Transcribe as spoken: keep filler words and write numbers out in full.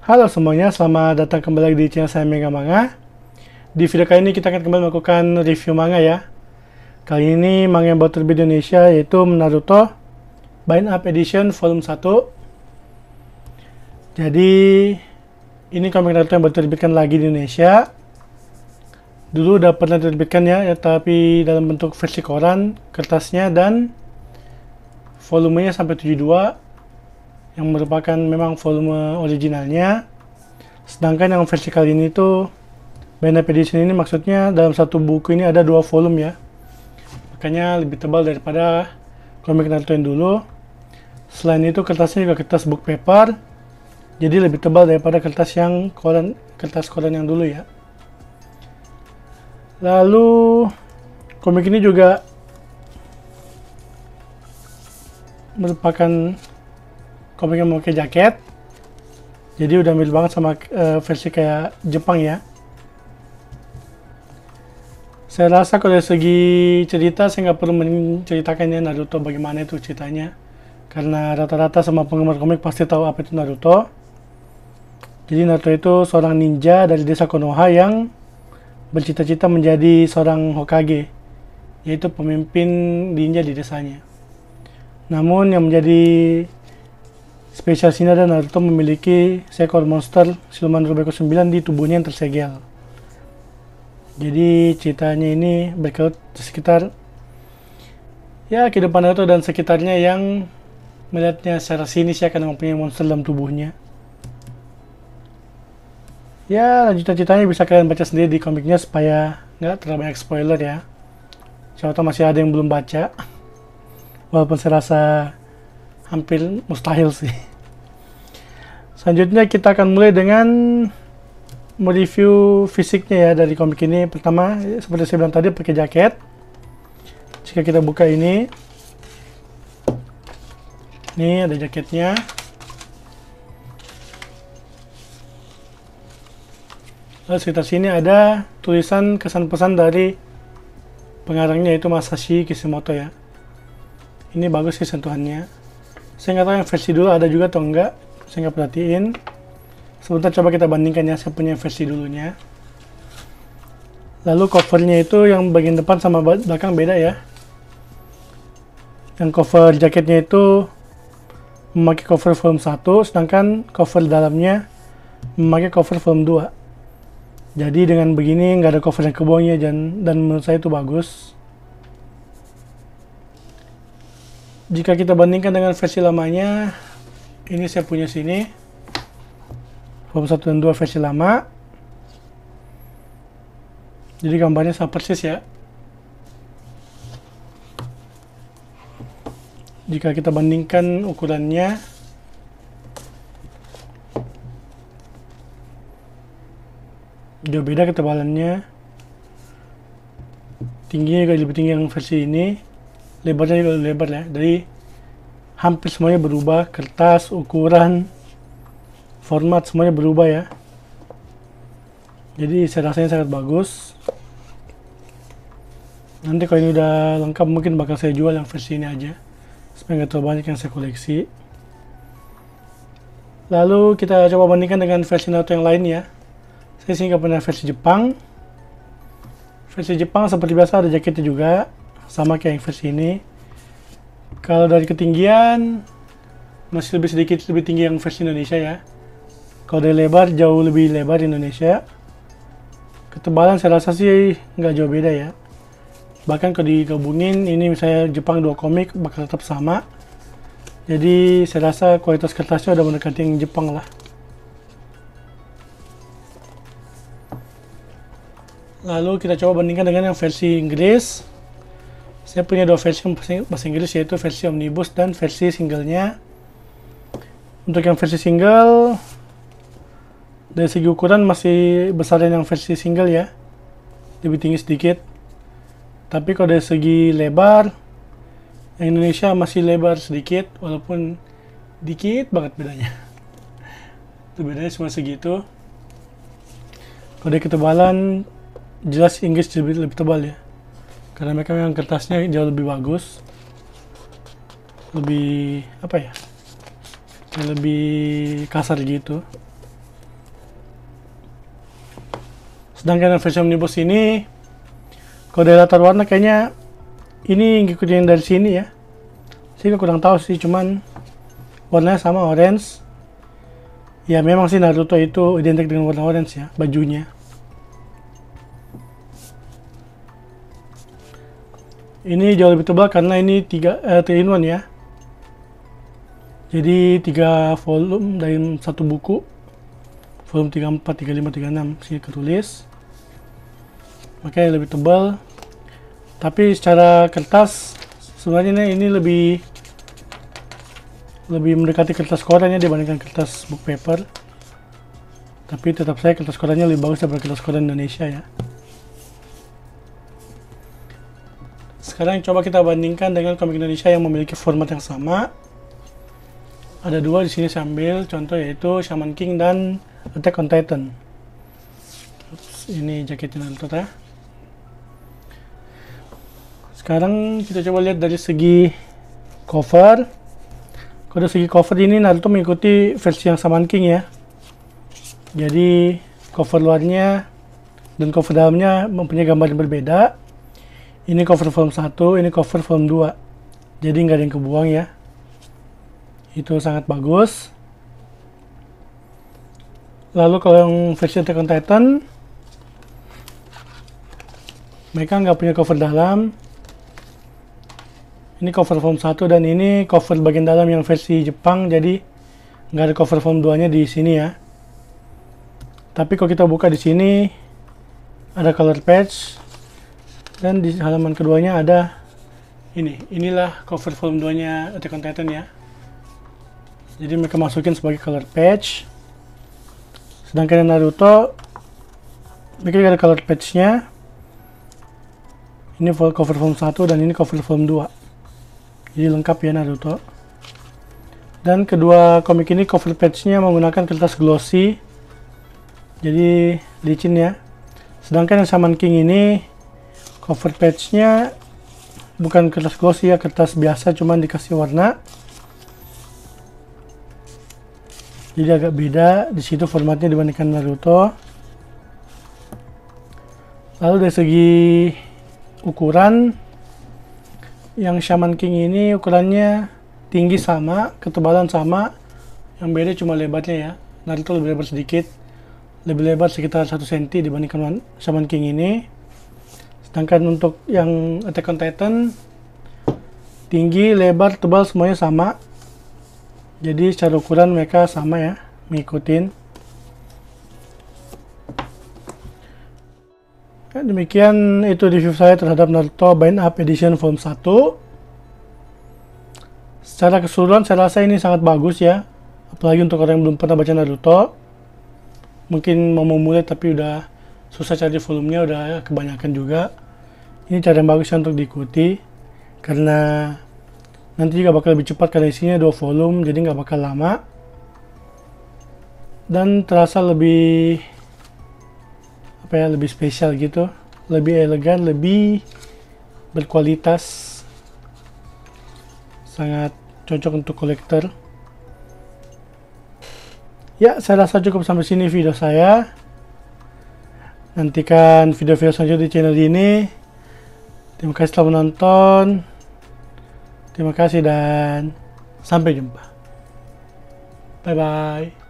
Halo semuanya, selamat datang kembali di channel saya Mega Manga. Di video kali ini kita akan kembali melakukan review manga ya. Kali ini manga yang baru terbit di Indonesia yaitu Naruto Bind Up Edition Volume satu. Jadi ini komik Naruto yang baru terbitkan lagi di Indonesia. Dulu udah pernah diterbitkan ya, ya tapi dalam bentuk versi koran, kertasnya dan volumenya sampai tujuh puluh dua yang merupakan memang volume originalnya. Sedangkan yang versi kali ini tuh Bind Up Edition ini maksudnya dalam satu buku ini ada dua volume ya, makanya lebih tebal daripada komik Naruto yang dulu. Selain itu kertasnya juga kertas book paper, jadi lebih tebal daripada kertas yang koran, kertas koran yang dulu ya. Lalu komik ini juga merupakan komik yang memakai jaket, jadi udah mirip banget sama uh, versi kayak Jepang ya. Saya rasa kalau dari segi cerita saya nggak perlu menceritakannya Naruto bagaimana itu ceritanya, karena rata-rata sama penggemar komik pasti tahu apa itu Naruto. Jadi Naruto itu seorang ninja dari desa Konoha yang bercita-cita menjadi seorang Hokage, yaitu pemimpin ninja di desanya. Namun yang menjadi spesial sini ada Naruto memiliki seekor monster siluman Robeko sembilan di tubuhnya yang tersegel. Jadi ceritanya ini berkelut sekitar ya kehidupan Naruto dan sekitarnya yang melihatnya secara sinis ya, karena mempunyai monster dalam tubuhnya. Ya lanjutan ceritanya bisa kalian baca sendiri di komiknya supaya nggak terlalu banyak spoiler ya. Siapa tahu masih ada yang belum baca, walaupun saya rasa hampir mustahil sih. Selanjutnya kita akan mulai dengan mereview fisiknya ya dari komik ini. Pertama, seperti saya bilang tadi, pakai jaket. Jika kita buka ini, ini ada jaketnya. Lalu sekitar sini ada tulisan kesan pesan dari pengarangnya, yaitu Masashi Kishimoto ya. Ini bagus sih sentuhannya. Saya nggak tahu yang versi dulu ada juga atau enggak, saya nggak perhatiin. Sebentar coba kita bandingkan ya, saya punya versi dulunya. Lalu covernya itu yang bagian depan sama belakang beda ya. Yang cover jaketnya itu memakai cover volume satu, sedangkan cover dalamnya memakai cover volume dua. Jadi dengan begini nggak ada cover yang ke bawahnya, dan, dan menurut saya itu bagus. Jika kita bandingkan dengan versi lamanya, ini saya punya sini volume satu dan dua versi lama. Jadi gambarnya sama persis ya. Jika kita bandingkan ukurannya, jauh beda ketebalannya. Tingginya juga lebih tinggi yang versi ini. Lebarnya juga lebar ya, dari hampir semuanya berubah, kertas, ukuran, format semuanya berubah ya. Jadi saya rasanya sangat bagus. Nanti kalau ini udah lengkap mungkin bakal saya jual yang versi ini aja, supaya nggak terlalu banyak yang saya koleksi. Lalu kita coba bandingkan dengan versi Naruto yang lain ya. Saya sih nggak pernah versi Jepang. Versi Jepang seperti biasa ada jaketnya juga, sama kayak yang versi ini. Kalau dari ketinggian masih lebih sedikit lebih tinggi yang versi Indonesia ya. Kalau dari lebar jauh lebih lebar di Indonesia. Ketebalan saya rasa sih nggak jauh beda ya. Bahkan kalau digabungin ini misalnya Jepang dua komik bakal tetap sama. Jadi saya rasa kualitas kertasnya udah mendekati yang Jepang lah. Lalu kita coba bandingkan dengan yang versi Inggris. Saya punya dua versi bahasa Inggris, yaitu versi omnibus dan versi singlenya. Untuk yang versi single, dari segi ukuran masih besar yang versi single ya, lebih tinggi sedikit. Tapi kalau dari segi lebar, yang Indonesia masih lebar sedikit, walaupun dikit banget bedanya. Itu bedanya cuma segitu. Kalau dari ketebalan, jelas Inggris lebih, lebih tebal ya, karena mereka memang kertasnya jauh lebih bagus, lebih apa ya, lebih kasar gitu. Sedangkan yang versi omnibus ini, kalau dari latar warna kayaknya ini ngikutin dari sini ya. Saya kurang tahu sih, cuman warnanya sama orange. Ya memang sih Naruto itu identik dengan warna orange ya, bajunya. Ini jauh lebih tebal karena ini tiga eh, three in one ya. Jadi tiga volume dalam satu buku. Volume tiga puluh empat, tiga puluh lima, tiga puluh enam sini ketulis. Makanya lebih tebal. Tapi secara kertas sebenarnya ini lebih lebih mendekati kertas korannya dibandingkan kertas book paper. Tapi tetap saya kertas korannya lebih bagus daripada kertas koran Indonesia ya. Sekarang coba kita bandingkan dengan komik Indonesia yang memiliki format yang sama. Ada dua di sini saya ambil contoh, yaitu Shaman King dan Attack on Titan. Ini jaketnya Naruto ya. Sekarang kita coba lihat dari segi cover. Kalau dari segi cover ini Naruto mengikuti versi yang Shaman King ya. Jadi cover luarnya dan cover dalamnya mempunyai gambar yang berbeda. Ini cover volume satu, ini cover volume dua. Jadi nggak ada yang kebuang ya. Itu sangat bagus. Lalu kalau yang versi Attack on Titan, mereka nggak punya cover dalam. Ini cover volume satu dan ini cover bagian dalam yang versi Jepang, jadi nggak ada cover volume dua nya di sini ya. Tapi kalau kita buka di sini ada color patch dan di halaman keduanya ada ini. Inilah cover volume dua nya Attack on Titan ya. Jadi mereka masukin sebagai color patch. Sedangkan yang Naruto mereka ada color patch nya. Ini cover volume satu dan ini cover volume dua. Jadi lengkap ya Naruto. Dan kedua komik ini cover patch-nya menggunakan kertas glossy. Jadi licin ya. Sedangkan yang Shaman King ini cover patch-nya bukan kertas glossy ya, kertas biasa cuman dikasih warna. Jadi agak beda di situ formatnya dibandingkan Naruto. Lalu dari segi ukuran, yang Shaman King ini ukurannya tinggi sama, ketebalan sama, yang beda cuma lebarnya ya. Naruto lebih lebar sedikit, lebih lebar sekitar satu sentimeter dibandingkan Shaman King ini. Sedangkan untuk yang Attack on Titan, tinggi, lebar, tebal semuanya sama. Jadi secara ukuran mereka sama ya, mengikutin. Demikian itu review saya terhadap Naruto Bind Up Edition Volume satu. Secara keseluruhan saya rasa ini sangat bagus ya, apalagi untuk orang yang belum pernah baca Naruto. Mungkin mau memulai tapi udah susah cari volumenya, udah kebanyakan juga. Ini cara yang bagus untuk diikuti, karena nanti juga bakal lebih cepat karena isinya dua volume, jadi nggak bakal lama. Dan terasa lebih apa ya, lebih spesial gitu, lebih elegan, lebih berkualitas, sangat cocok untuk kolektor. Ya, saya rasa cukup sampai sini video saya. Nantikan video-video selanjutnya di channel ini. Terima kasih telah menonton. Terima kasih dan sampai jumpa. Bye bye.